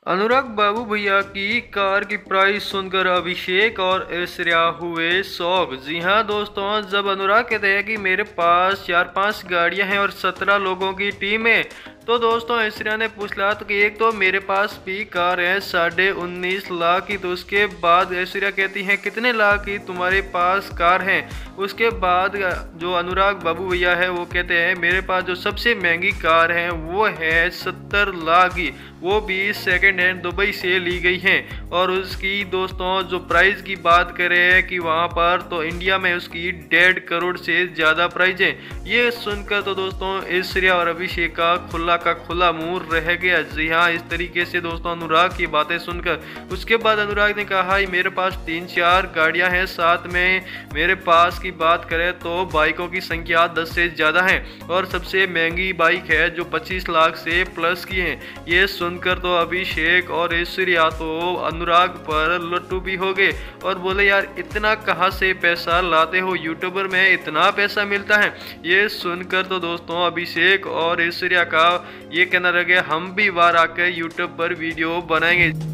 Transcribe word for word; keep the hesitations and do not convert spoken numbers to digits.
अनुराग बाबू भैया की कार की प्राइस सुनकर अभिषेक और ऐश्वर्या हुए शौक। जी हाँ दोस्तों, जब अनुराग कहते हैं कि मेरे पास चार पांच गाड़ियां हैं और सत्रह लोगों की टीम है, तो दोस्तों ऐश्वर्या ने पूछा तो कि एक तो मेरे पास भी कार है साढ़े उन्नीस लाख की। तो उसके बाद ऐश्वर्या कहती है कितने लाख की तुम्हारे पास कार है। उसके बाद जो अनुराग बाबू भैया है वो कहते हैं मेरे पास जो सबसे महंगी कार है वो है सत्तर लाख की, वो भी सेकेंड हैंड दुबई से ली गई है। और उसकी दोस्तों जो प्राइस की बात करें कि वहाँ पर तो इंडिया में उसकी डेढ़ करोड़ से ज़्यादा प्राइस है। ये सुनकर तो दोस्तों ऐश्वर्या और अभिषेक का खुला का खुला मुंह रह गया। जी हाँ, इस तरीके से दोस्तों अनुराग की बातें सुनकर उसके बाद अनुराग ने कहा मेरे पास तीन चार गाड़ियां हैं, साथ में मेरे पास की बात करें तो बाइकों की संख्या दस से ज़्यादा है और सबसे महंगी बाइक है जो पच्चीस लाख से प्लस की है। ये सुनकर तो अभिषेक और ऐश्वर्या तो अनुराग पर लट्टू भी हो गए और बोले यार इतना कहाँ से पैसा लाते हो, यूट्यूबर में इतना पैसा मिलता है। ये सुनकर तो दोस्तों अभिषेक और ऐश्वर्या का ये कहना रह गया हम भी बार आकर यूट्यूब पर वीडियो बनाएंगे।